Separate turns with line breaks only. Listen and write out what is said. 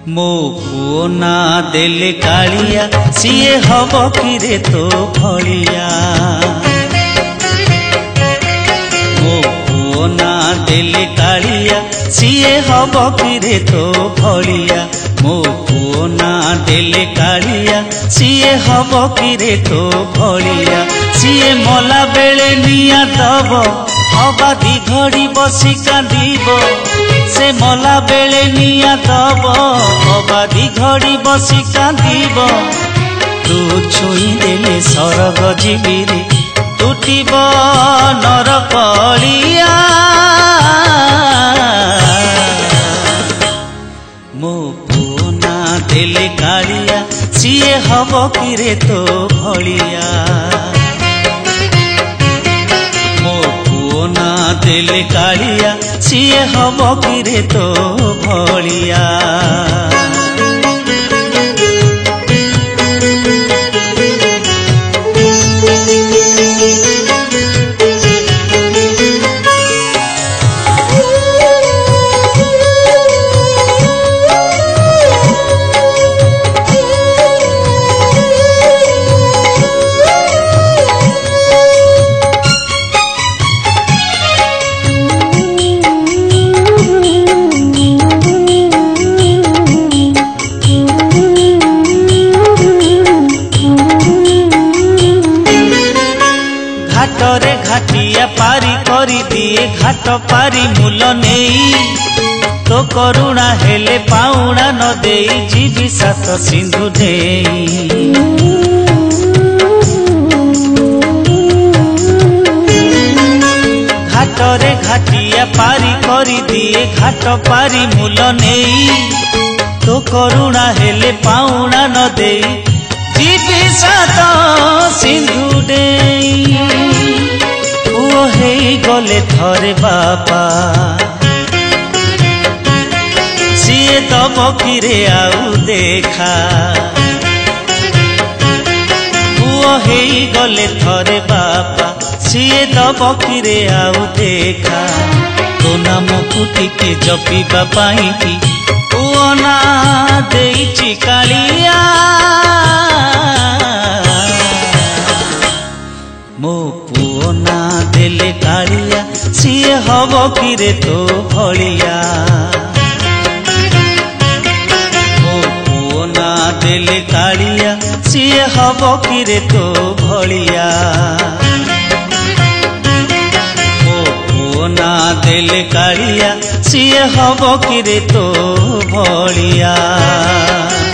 मो पुओ ना देले कालिया सीए हब किरे तो भलिया। मो पुओ ना देले कालिया सीए हब किरे तो भलिया। मो पुओ ना देले कालिया सीए हब किरे तो भलिया। सीए मला बेले निया दब अबाधी घड़ी बसी कांदिब। से मला बेले निया दब अबाधी घड़ी बसी कांदिब। तू छुई देले सरग जीविरे टूटिब नरकलिया। मो पुओ ना देले कालिया सीए हब किरे तो भलिया। मो पुओ ना देले कालिया सीए हब किरे तो भलिया। घाटरे घाटिया पारी करी दिए घाट पारी मूल नहीं। तो करुणा हेले पाउणा न देई जीवी सात सिंधु देई। घाटरे घाटिया पारी करी दिए घाट पारी मूल नहीं। तो करुणा हेले पाउणा न देई जीवी सात सिंधु देई। पुओ हेई गले थरे बापा सीए दब किरे आउ देखा। पुओ हेई गले थरे बापा सीए दब किरे आउ देखा। तो नाम कुटिके जपिबा पाई कि पुओ ना देइछि कालिया। मो पुओ ना देले कालिया सीए हब किरे तो भलिया। मो पुओ ना देले कालिया सीए हब किरे तो भलिया। मो पुओ ना देले कालिया सीए हब किरे तो भलिया।